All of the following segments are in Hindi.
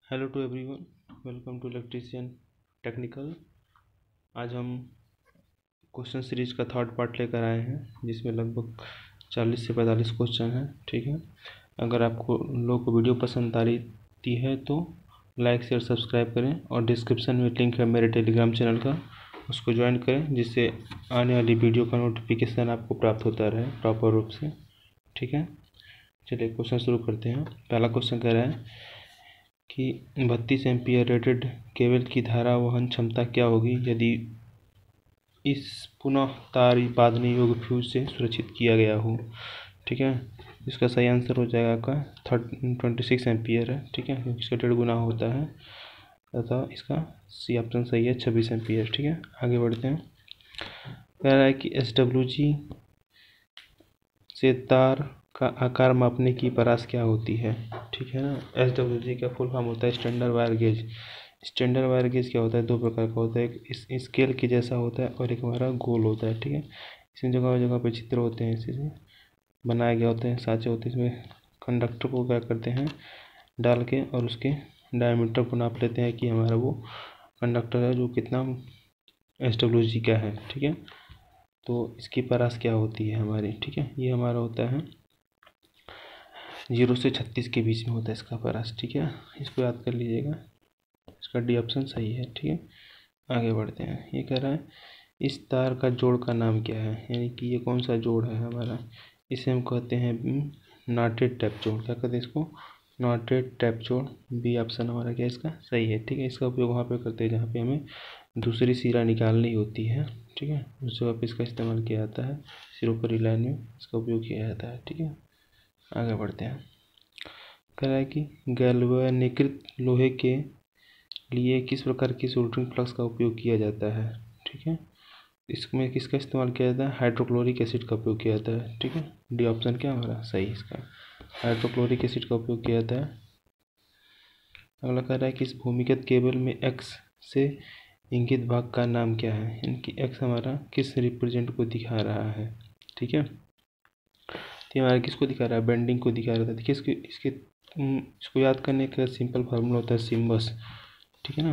Hello to everyone, welcome to electrician technical. आज हम क्वेश्चन सीरीज का थर्ड पार्ट लेकर आए हैं, जिसमें लगभग 40 से 45 क्वेश्चन हैं। ठीक है, अगर आपको लोग को वीडियो पसंद आ रही है तो लाइक शेयर सब्सक्राइब करें, और डिस्क्रिप्शन में लिंक है मेरे टेलीग्राम चैनल का, उसको ज्वाइन करें, जिससे आने वाली वीडियो का नोटिफिकेशन आपको प्राप्त होता रहे प्रॉपर रूप से। ठीक है, चलिए क्वेश्चन शुरू करते हैं। पहला क्वेश्चन कह रहा है कि 32 एम्पीयर रेटेड केबल की धारा वहन क्षमता क्या होगी यदि इस पुनः तार बांधने योग्य फ्यूज से सुरक्षित किया गया हो। ठीक है, इसका सही आंसर हो जाएगा आपका 26 एम्पीयर है। ठीक है, क्योंकि इसका 1.5 गुना होता है, अतः इसका सी ऑप्शन सही है, 26 एम्पीयर। ठीक है, आगे बढ़ते हैं। कह रहा है कि SWG से तार का आकार मापने की परास क्या होती है। ठीक है ना, SWG का फुल फॉर्म होता है standard wire gauge. Standard wire gauge क्या होता है, दो प्रकार का होता है, एक इस स्केल के जैसा होता है और एक हमारा गोल होता है। ठीक है, इसमें जगह जगह पे चित्र होते हैं, इसी बनाए गए होते हैं, साँचे होते हैं। इसमें कंडक्टर को क्या करते हैं, डाल के और उसके डायमीटर को नाप लेते हैं कि हमारा वो कंडक्टर है जो कितना SWG का है। ठीक है, तो इसकी परास क्या होती है हमारी। ठीक है, ये हमारा होता है 0 से 36 के बीच में होता है इसका परास। ठीक है, इसको याद कर लीजिएगा, इसका डी ऑप्शन सही है। ठीक है, आगे बढ़ते हैं। ये कह रहा है इस तार का जोड़ का नाम क्या है, यानी कि ये कौन सा जोड़ है हमारा, इसे हम कहते हैं नॉटेड टैप जोड़। क्या कहते हैं इसको, नॉटेड टैप जोड़। बी ऑप्शन हमारा क्या इसका सही है। ठीक है, इसका उपयोग वहाँ पे करते हैं जहाँ पे हमें दूसरी सिरा निकालनी होती है। ठीक है, उस जगह पे इसका इस्तेमाल किया जाता है, सिरों पर लाइन में इसका उपयोग किया जाता है। ठीक है, आगे बढ़ते हैं। कह रहा है कि गैल्वेनीकृत लोहे के लिए किस प्रकार की सोल्डरिंग फ्लक्स का उपयोग किया जाता है। ठीक है, इसमें किसका इस्तेमाल किया जाता है, हाइड्रोक्लोरिक एसिड का उपयोग किया जाता है। ठीक है, डी ऑप्शन क्या हमारा सही इसका, हाइड्रोक्लोरिक एसिड का उपयोग किया जाता है। अगला कह रहा है कि इस भूमिगत केबल में एक्स से इंगित भाग का नाम क्या है, यानी कि एक्स हमारा किस रिप्रेजेंट को दिखा रहा है। ठीक है, तो हमारा किसको दिखा रहा है, बेंडिंग को दिखा रहा था। देखिए इसको याद करने का सिंपल फार्मूला होता है सिम्बस। ठीक है ना,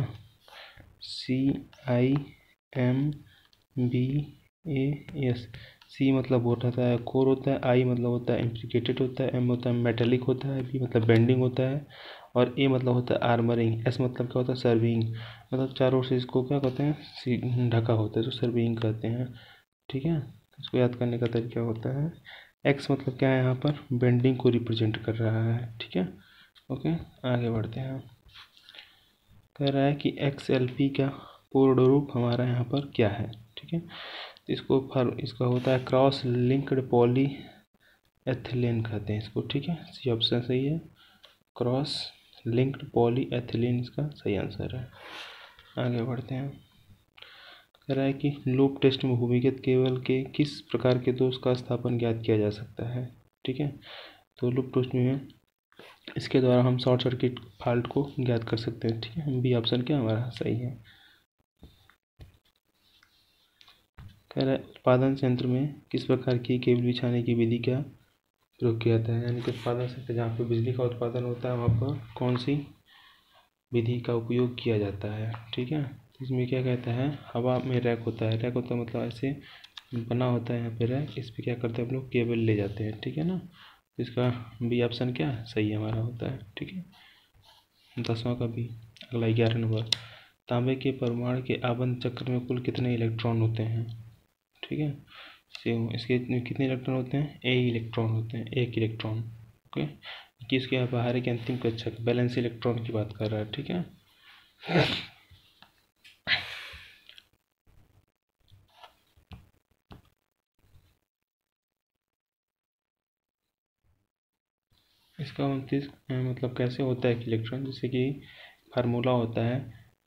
CIMBAS। सी मतलब होता है कोर होता है, आई मतलब होता है इंप्लीकेटेड होता है, एम होता है मेटेलिक होता है, बी मतलब बेंडिंग होता है, और ए मतलब होता है आर्मरिंग, एस मतलब क्या होता है सर्विंग, मतलब चारों ओर से इसको क्या कहते हैं ढका होता है, जो सर्विंग कहते हैं। ठीक है, इसको याद करने का तरीका होता है, एक्स मतलब क्या है यहाँ पर, बेंडिंग को रिप्रेजेंट कर रहा है। ठीक है, ओके, आगे बढ़ते हैं। कह रहा है कि XLP का पूर्ण रूप हमारा यहाँ पर क्या है। ठीक है, इसका होता है क्रॉस लिंक्ड पॉली एथिलीन कहते हैं इसको। ठीक है, सी ऑप्शन सही है, क्रॉस लिंक्ड पॉली एथिलीन इसका सही आंसर है। आगे बढ़ते हैं। कह रहा है कि लूप टेस्ट में भूमिगत केबल के किस प्रकार के दोष का स्थापन ज्ञात किया जा सकता है। ठीक है, तो लूप टेस्ट में इसके द्वारा हम शॉर्ट सर्किट फॉल्ट को ज्ञात कर सकते हैं। ठीक है, बी ऑप्शन क्या हमारा सही है। कह रहा है उत्पादन संयंत्र में किस प्रकार की केबल बिछाने की विधि का प्रयोग किया जाता है, यानी कि उत्पादन संयंत्र जहाँ पर बिजली का उत्पादन होता है वहाँ पर कौन सी विधि का उपयोग किया जाता है। ठीक है, इसमें क्या कहता है, हवा में रैक होता है, रैक होता है मतलब ऐसे बना होता है यहाँ पे रैक, इस पर क्या करते हैं हम लोग केबल ले जाते हैं। ठीक है ना, इसका बी ऑप्शन क्या सही हमारा होता है। ठीक है, 10वां का बी। अगला 11 नंबर, तांबे के परमाणु के आबंध चक्र में कुल कितने इलेक्ट्रॉन होते हैं। ठीक है, इसके कितने इलेक्ट्रॉन होते हैं, ए इलेक्ट्रॉन होते हैं, एक इलेक्ट्रॉन। ओके, कि इसके बाहर के अंतिम कक्षक बैलेंस इलेक्ट्रॉन की बात कर रहा है। ठीक है, इसका 29 मतलब कैसे होता है कि इलेक्ट्रॉन, जैसे कि फार्मूला होता है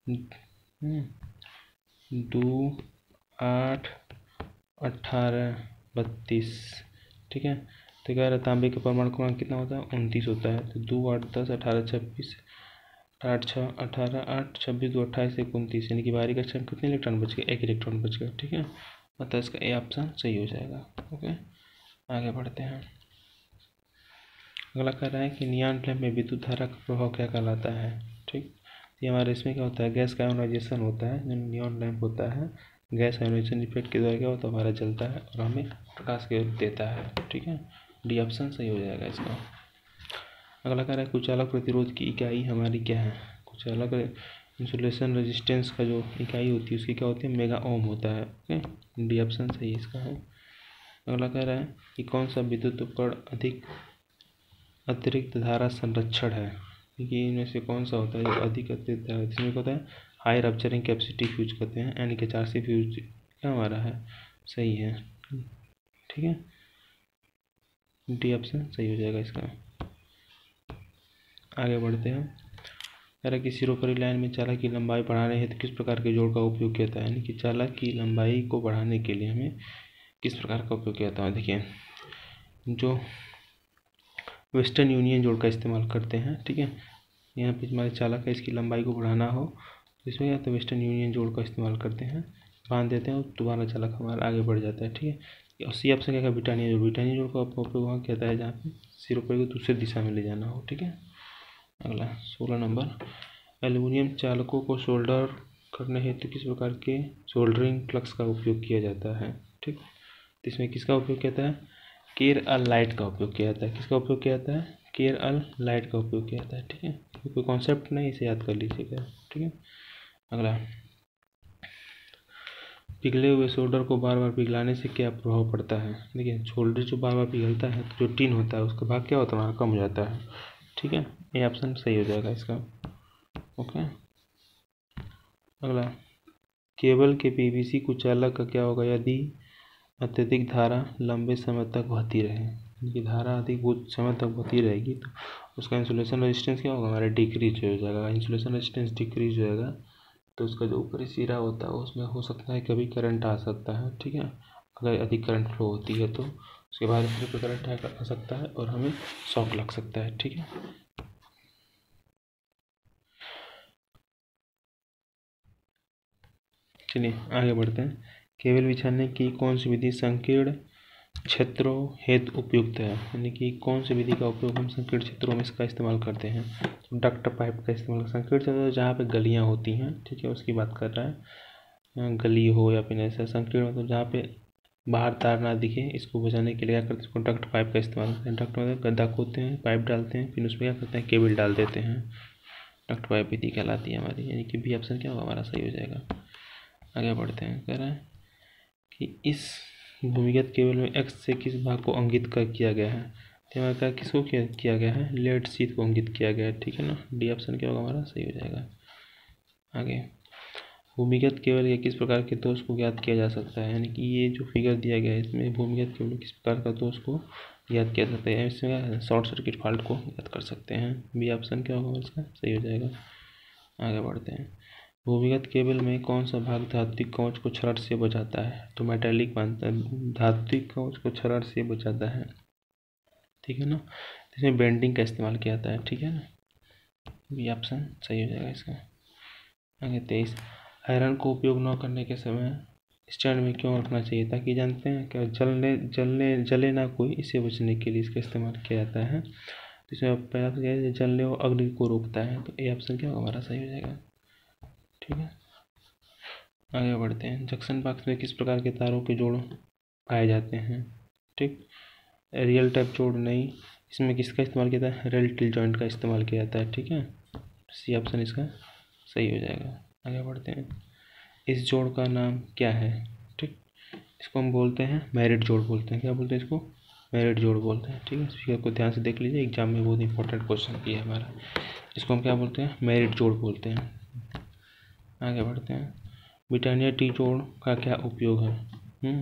2 8 18 32। ठीक है, तो कह रहा तांबे के परमाणु क्रमांक कितना होता है, 29 होता है। तो 2 8 10 18 26, 8 6 18 8 26 2 28 1 29, यानी कि बाहरी कक्षा में कितने इलेक्ट्रॉन बच गए, एक इलेक्ट्रॉन बच गया। ठीक है, मतलब इसका ए ऑप्शन सही हो जाएगा। ओके, आगे बढ़ते हैं। अगला कह रहा है कि नियॉन लैंप में विद्युत धारा का प्रभाव क्या कहलाता है। ठीक। ये हमारे इसमें क्या होता है, गैस का आयोनाइजेशन होता है। जो नियॉन लैंप होता है, गैस आयोनाइजेशन इफेक्ट के द्वारा क्या होता है, हमारा जलता है और हमें प्रकाश के देता है। ठीक है, डी ऑप्शन सही हो जाएगा इसका। अगला कह रहा है कुचालक प्रतिरोध की इकाई हमारी क्या है। कुचालक इंसुलेशन रेजिस्टेंस का जो इकाई होती है उसकी क्या होती है, मेगा ओम होता है। ओके, डी ऑप्शन सही इसका है। अगला कह रहा है कि कौन सा विद्युत उपकरण अधिक अतिरिक्त धारा संरक्षण है, क्योंकि इनमें से कौन सा होता है जो अधिक अतिरिक्त धारा, जिसमें होता है हाई रप्चरिंग कैपेसिटी फ्यूज कहते हैं, यानी कि 4C फ्यूज क्या हमारा है, सही है। ठीक है, डी ऑप्शन सही हो जाएगा इसका। आगे बढ़ते हैं। कह रहा है कि सिरोपरी लाइन में चालक की लंबाई बढ़ाने हेतु किस प्रकार के जोड़ का उपयोग किया जाता है, यानी कि चालक की लंबाई को बढ़ाने के लिए हमें किस प्रकार का उपयोग किया जाता है। देखिए, जो वेस्टर्न यूनियन जोड़ का इस्तेमाल करते हैं। ठीक है, यहाँ पे हमारे चालक है, इसकी लंबाई को बढ़ाना हो तो इसमें क्या तो वेस्टर्न यूनियन जोड़ का इस्तेमाल करते हैं, बांध देते हैं और दोबारा चालक हमारा आगे बढ़ जाता है। ठीक है, और सी ऑप्शन क्या, ब्रिटानिया जोड़। ब्रिटानिया जोड़ का उपयोग वहाँ कहता है जहाँ पे सिरोपरी को दूसरे दिशा में ले जाना हो। ठीक है, अगला 16 नंबर, एल्युमिनियम चालकों को सोल्डर करने हेतु किस प्रकार के सोल्डरिंग प्लग्स का उपयोग किया जाता है। ठीक, तो इसमें किसका उपयोग किया जाता है, केर अल लाइट का उपयोग किया जाता है। किसका उपयोग किया जाता है, केर अल लाइट का उपयोग किया जाता है। ठीक है, कोई कॉन्सेप्ट नहीं, इसे याद कर लीजिएगा। ठीक है, अगला, पिघले हुए सोल्डर को बार बार पिघलाने से क्या प्रभाव पड़ता है। देखिए, सोल्डर जो बार बार पिघलता है तो जो टिन होता है उसका भाग क्या होता है, कम हो जाता है। ठीक है, ये ऑप्शन सही हो जाएगा इसका। ओके, अगला, केबल के पीवीसी कुचालक का क्या होगा यदि अत्यधिक धारा लंबे समय तक बहती रहे। कि धारा अधिक समय तक बहती रहेगी तो उसका इंसुलेशन रेजिस्टेंस क्या होगा, हमारा डिक्रीज हो जाएगा। इंसुलेशन रेजिस्टेंस डिक्रीज हो जाएगा तो उसका जो ऊपरी सिरा होता है उसमें हो सकता है कभी करंट आ सकता है। ठीक है, अगर अधिक करंट फ्लो होती है तो उसके बाद सिरे पर करंट आ सकता है और हमें शॉक लग सकता है। ठीक है, चलिए आगे बढ़ते हैं। केबल बिछाने की कौन सी विधि संकीर्ण क्षेत्रों हेतु उपयुक्त है, यानी कि कौन सी विधि का उपयोग हम संकीर्ण क्षेत्रों में इसका इस्तेमाल करते हैं। तो डक्ट पाइप का इस्तेमाल, संकीर्ण क्षेत्र जहाँ पे गलियाँ होती हैं, ठीक है, उसकी बात कर रहा है। गली हो या फिर ऐसा संकीर्ण मतलब जहाँ पे बाहर तार ना दिखे, इसको बचाने के लिए क्या करते हैं, इसको डक्ट पाइप का इस्तेमाल करते हैं। डक्ट मतलब गड्ढा खोदते हैं, पाइप डालते हैं, फिर उसमें क्या करते हैं, केबल डाल देते हैं। डक्ट पाइप विधि कहलाती है हमारी, यानी कि बी ऑप्शन क्या होगा हमारा सही हो जाएगा। आगे बढ़ते हैं। कह रहा है कि इस भूमिगत केबल में एक्स से किस भाग को अंकित किया गया है। तो हमारा क्या किसको किया गया है, लेड शीट को अंकित किया गया है। ठीक है ना, डी ऑप्शन क्या होगा हमारा सही हो जाएगा। आगे, भूमिगत केबल के किस प्रकार के दोष को ज्ञात किया जा सकता है, यानी कि ये जो फिगर दिया गया है इसमें भूमिगत केबल किस प्रकार का दोष को ज्ञात किया जा सकता है, इसमें शॉर्ट सर्किट फॉल्ट को ज्ञात कर सकते हैं। बी ऑप्शन क्या होगा इसका सही हो जाएगा। आगे बढ़ते हैं। भूमिगत केबल में कौन सा भाग धात्विक कवच को क्षरण से बचाता है, तो मेटालिक मानता है धात्विक कवच को क्षरण से बचाता है। ठीक है ना, इसमें बेंडिंग का इस्तेमाल किया जाता है। ठीक है ना, बी ऑप्शन सही हो जाएगा इसका। आगे 23, आयरन को उपयोग न करने के समय स्टैंड में क्यों रखना चाहिए, ताकि जानते हैं क्या जले ना कोई, इससे बचने के लिए इसका इस्तेमाल किया जाता है। तो इसमें पहला तो क्या है, जलने और अग्नि को रोकता है, तो ए ऑप्शन क्या होगा हमारा सही हो जाएगा। ठीक है, आगे बढ़ते हैं। जंक्शन बॉक्स में किस प्रकार के तारों के जोड़ पाए जाते हैं। ठीक, रियल टाइप जोड़ नहीं, इसमें किसका इस्तेमाल किया जाता है, रेल टिल जॉइंट का इस्तेमाल किया जाता है। ठीक है, सी ऑप्शन इसका सही हो जाएगा। आगे बढ़ते हैं। इस जोड़ का नाम क्या है। ठीक, इसको हम बोलते हैं मैरिड जोड़ बोलते हैं। क्या बोलते हैं इसको, मैरिड जोड़ बोलते हैं। ठीक है, इस फिगर को ध्यान से देख लीजिए, एग्जाम में बहुत इंपॉर्टेंट क्वेश्चन किया है हमारा। इसको हम क्या बोलते हैं, मैरिड जोड़ बोलते हैं। आगे बढ़ते हैं। ब्रिटानिया टी जोड़ का क्या उपयोग है।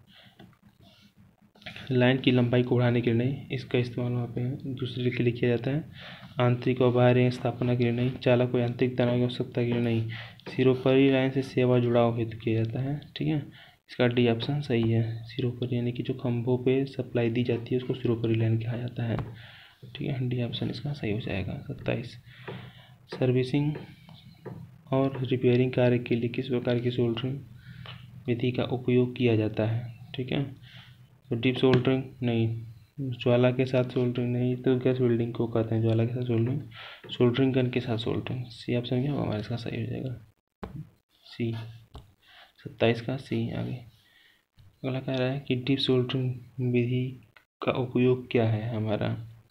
लाइन की लंबाई को बढ़ाने के लिए नहीं, इसका इस्तेमाल वहाँ पे दूसरे के लिए किया जाता है। आंतरिक और बाहरी स्थापना के लिए नहीं, चालक को यांत्रिक तनाव की आवश्यकता के लिए नहीं, सिरोपरी लाइन से सेवा जुड़ाव हेतु किया जाता है। ठीक है, इसका डी ऑप्शन सही है। सिरोपरी यानी कि जो खंभों पे सप्लाई दी जाती है उसको सिरोपरी लाइन कहा जाता है। ठीक है, डी ऑप्शन इसका सही हो जाएगा। 27, सर्विसिंग और रिपेयरिंग कार्य के लिए किस प्रकार की सोल्डरिंग विधि का उपयोग किया जाता है। ठीक है, तो डीप सोल्डरिंग नहीं, ज्वाला के साथ सोल्डरिंग नहीं तो गैस वेल्डिंग को कहते हैं ज्वाला के साथ सोल्डरिंग, सोल्डरिंग गन के साथ सोल्डरिंग। सी ऑप्शन क्या होगा हमारा इसका सही हो जाएगा, सी। 27 का सी। आगे अगला कह रहा है कि डीप सोल्डरिंग विधि का उपयोग क्या है हमारा।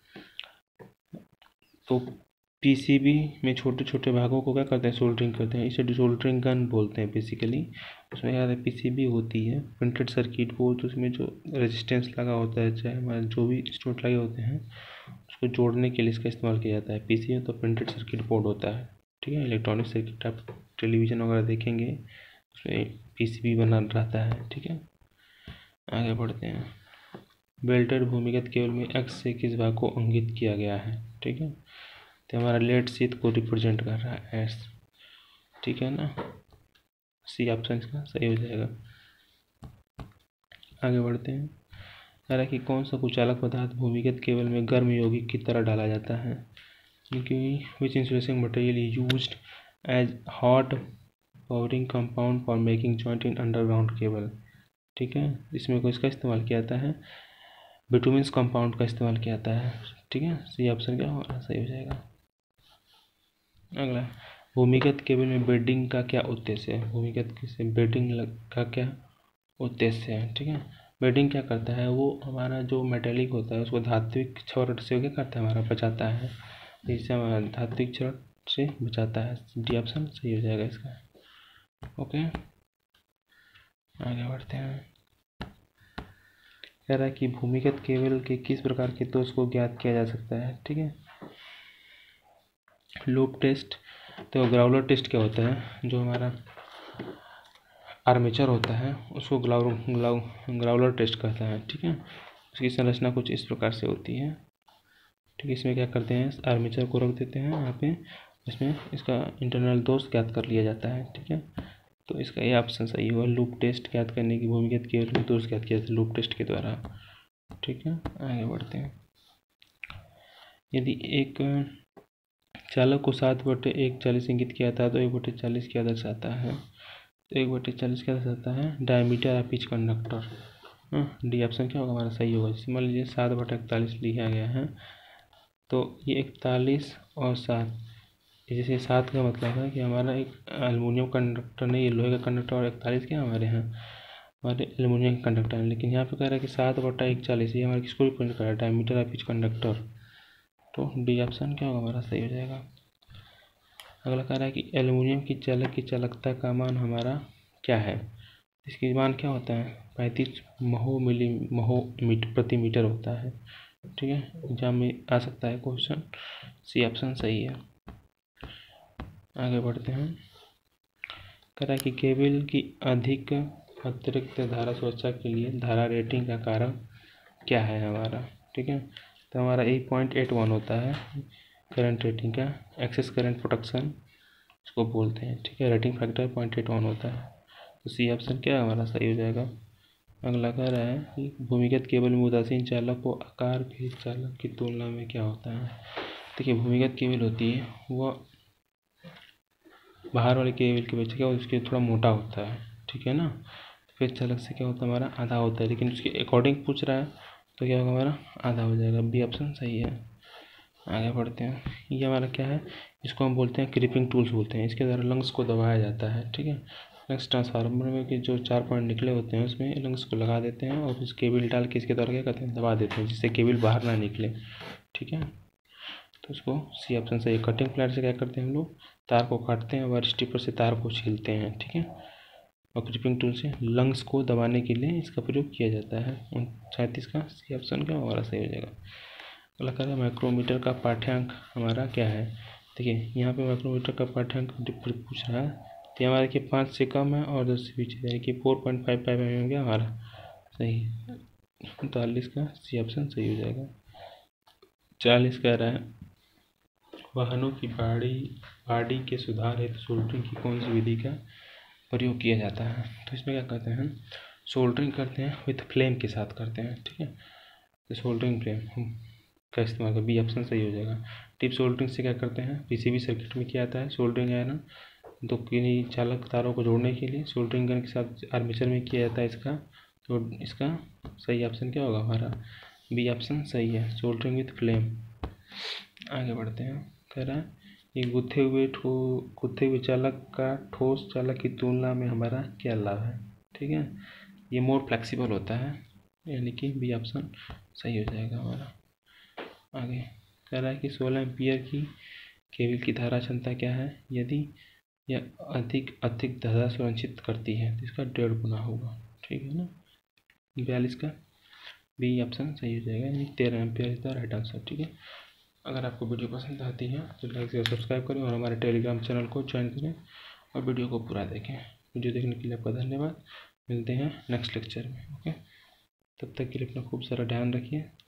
तो पीसीबी में छोटे छोटे भागों को क्या करते हैं, सोल्डरिंग करते हैं, इसे सोल्डरिंग गन बोलते हैं बेसिकली। उसमें क्या है, पीसीबी होती है प्रिंटेड सर्किट बोर्ड, तो उसमें जो रेजिस्टेंस लगा होता है, चाहे हमारे जो भी इंस्ट्रूमेंट लगे होते हैं उसको जोड़ने के लिए इसका इस्तेमाल किया जाता है। पीसीबी तो प्रिंटेड सर्किट बोर्ड होता है, ठीक है। इलेक्ट्रॉनिक सर्किट आप टेलीविज़न वगैरह देखेंगे उसमें पीसीबी बना रहता है, ठीक है। आगे बढ़ते हैं। बेल्टेड भूमिगत केबल में एक्स से किस भाग को इंगित किया गया है, ठीक है। तो हमारा लेड शीथ को रिप्रेजेंट कर रहा है एस, ठीक है ना। सी ऑप्शन इसका सही हो जाएगा। आगे बढ़ते हैं। कह रहा है कि कौन सा कुचालक पदार्थ भूमिगत केबल में गर्म यौगिक की तरह डाला जाता है, क्योंकि which insulation material used as hot pouring compound for making joint in underground cable, ठीक है। इसमें को इसका इस्तेमाल किया जाता है, बिटुमिन्स कंपाउंड का इस्तेमाल किया जाता है, ठीक है। सी ऑप्शन क्या होगा सही हो जाएगा। अगला, भूमिगत केबल में बेडिंग का क्या उद्देश्य है, भूमिगत से बेडिंग का क्या उद्देश्य है, ठीक है। बेडिंग क्या करता है, वो हमारा जो मेटेलिक होता है उसको धात्विक क्षरण से क्या करता है, हमारा बचाता है, इससे हमारा धात्विक क्षरण से बचाता है। डी ऑप्शन सही हो जाएगा इसका। ओके, आगे बढ़ते हैं। कह रहा है कि भूमिगत केबल के किस प्रकार के दोष को ज्ञात किया जा सकता है, ठीक है। लूप टेस्ट, तो ग्राउलर टेस्ट क्या होता है, जो हमारा आर्मेचर होता है उसको ग्राउलर टेस्ट कहता है, ठीक है। उसकी संरचना कुछ इस प्रकार से होती है, ठीक है। इसमें क्या करते हैं, आर्मेचर को रख देते हैं यहाँ पे, इसमें इसका इंटरनल दोष ज्ञात कर लिया जाता है, ठीक है। तो इसका ये ऑप्शन सही हुआ, लूप टेस्ट ज्ञात करने की भूमिगत केबल में दोष ज्ञात किया जाता है लूप टेस्ट के द्वारा, ठीक है। आगे बढ़ते हैं। यदि एक चालक को 7/140 इंगित किया था तो 1/40 क्या दर्शाता है, तो 1/40 क्या दर्शाता है, diameter of pitch conductor. D option क्या होगा हमारा सही होगा। जैसे मान लीजिए 7/41 लिखा गया है, तो ये 41 और 7, जैसे 7 का मतलब है कि हमारा एक एल्युमिनियम कंडक्टर नहीं, ये लोहे का कंडक्टर, और 41 क्या हमारे यहाँ हमारे एल्युमिनियम कंडक्टर है। लेकिन यहाँ पे कह रहा है कि 7/140 ये हमारे किसको रिप्रेजेंट कर रहा है, डायमीटर ऑफ पिच कंडक्टर। तो डी ऑप्शन क्या होगा हमारा सही हो जाएगा। अगला कह रहा है कि एल्युमिनियम की चालक की चालकता का मान हमारा क्या है, इसकी मान क्या होता है, 35 महो प्रति मीटर होता है, ठीक है। एग्जाम में आ सकता है क्वेश्चन, सी ऑप्शन सही है। आगे बढ़ते हैं। कह रहा है कि केबल की अधिक अतिरिक्त धारा सुरक्षा के लिए धारा रेटिंग का कारण क्या है हमारा, ठीक है। तो हमारा 8.81 होता है करंट रेटिंग का, एक्सेस करंट प्रोटेक्शन उसको बोलते हैं, ठीक है। रेटिंग फैक्टर 0.81 होता है, तो सी ऑप्शन क्या हमारा सही हो जाएगा। अगला कह रहा है कि भूमिगत केबल में उदासीन चालक को आकार के चालक की तुलना में क्या होता है। देखिए भूमिगत केबल होती है वह बाहर वाले केबल की अपेक्षा क्या उसके थोड़ा मोटा होता है, ठीक है ना। फिर चालक से क्या होता है हमारा आधा होता है, लेकिन उसके अकॉर्डिंग पूछ रहा है तो क्या होगा हमारा आधा हो जाएगा, बी ऑप्शन सही है। आगे बढ़ते हैं। ये हमारा क्या है, इसको हम बोलते हैं क्रीपिंग टूल्स बोलते हैं, इसके द्वारा लंग्स को दबाया जाता है, ठीक है। लंग्स ट्रांसफार्मर में के जो 4 पॉइंट निकले होते हैं उसमें लंग्स को लगा देते हैं और उस केबल डाल के इसके द्वारा क्या करते हैं दबा देते हैं, जिससे केबल बाहर ना निकले, ठीक है। तो उसको सी ऑप्शन सही। कटिंग प्लायर से क्या करते हैं हम लोग, तार को काटते हैं और स्टिपर से तार को छीलते हैं, ठीक है। और क्रीपिंग टूल से लंग्स को दबाने के लिए इसका प्रयोग किया जाता है। 37 का सी ऑप्शन क्या हमारा सही हो जाएगा। अगला कह रहा है माइक्रोमीटर का पाठ्यांक हमारा क्या है। देखिए यहाँ पे माइक्रोमीटर का पाठ्यांक पूछ रहा है, तो हमारा कि 5 से कम है और 10 से पीछे है कि 4.55 mm हो गया हमारा सही। 39 का सी ऑप्शन सही हो जाएगा। 40 कह रहा है वाहनों की बॉडी के सुधार हेतु सोल्डरिंग की कौन सी विधि का प्रयोग किया जाता है। तो इसमें क्या करते हैं, सोल्डरिंग करते हैं विथ फ्लेम के साथ करते हैं, ठीक है। तो सोल्डरिंग फ्लेम का इस्तेमाल कर, बी ऑप्शन सही हो जाएगा। टिप सोल्डरिंग से क्या करते हैं, पीसीबी सर्किट में किया जाता है सोल्डरिंग है ना, दो किन्हीं चालक तारों को जोड़ने के लिए सोल्डरिंग गन के साथ आर्मेचर में किया जाता है इसका। तो इसका सही ऑप्शन क्या होगा हमारा बी ऑप्शन सही है, सोल्डरिंग विथ फ्लेम। आगे बढ़ते हैं। कह रहा है ये गुथे हुए चालक का ठोस चालक की तुलना में हमारा क्या लाभ है। ठीक है, ये मोर फ्लेक्सिबल होता है, यानी कि बी ऑप्शन सही हो जाएगा हमारा। आगे कह रहा है कि 16 एम्पियर की केबल की धारा क्षमता क्या है, यदि यह अधिक धारा संरक्षित करती है तो इसका 1.5 गुना होगा। ठीक है ना, 42 का बी ऑप्शन सही हो जाएगा, यानी 13 ampere is the right answer. ठीक है, अगर आपको वीडियो पसंद आती है तो लाइक शेयर सब्सक्राइब करें और हमारे टेलीग्राम चैनल को ज्वाइन करें और वीडियो को पूरा देखें। वीडियो देखने के लिए आपका धन्यवाद। मिलते हैं नेक्स्ट लेक्चर में। ओके, तब तक के लिए अपना खूब सारा ध्यान रखिए।